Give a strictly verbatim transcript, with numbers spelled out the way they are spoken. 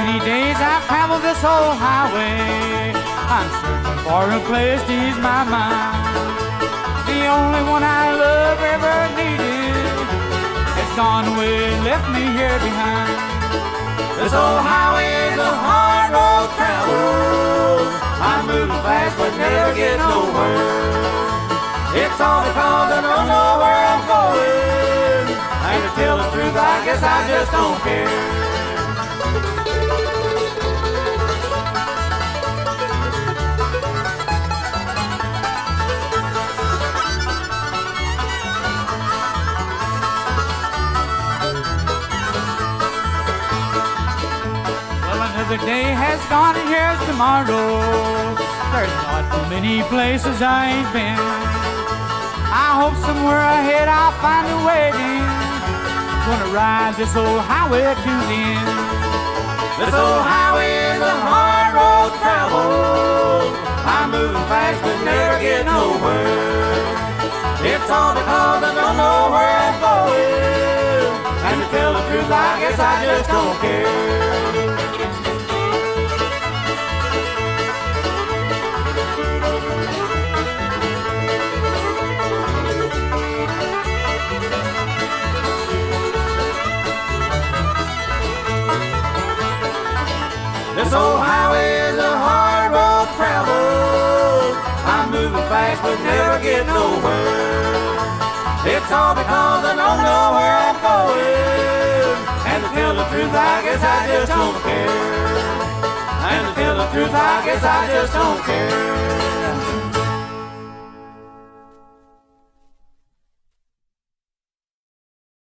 many days I've traveled this old highway. I'm searching for a place to ease my mind. The only one I love ever needed has gone away, left me here behind. This old highway is a hard road traveled. I'm moving fast but never get nowhere. It's all because I don't know where I'm going, and to tell the truth I guess I just don't care. The day has gone and here's tomorrow. There's not too many places I ain't been. I hope somewhere ahead I'll find a wedding. Gonna ride this old highway to the end. This old highway is a hard road to travel. I'm moving fast but never get nowhere. It's all because I don't know where I'm going, and to tell the truth I guess I just don't care. This old highway is a hard road to travel. I'm moving fast but never get nowhere. It's all because I don't know where I'm going, and to tell the truth I guess I just don't care. And to tell the truth I guess I just don't care.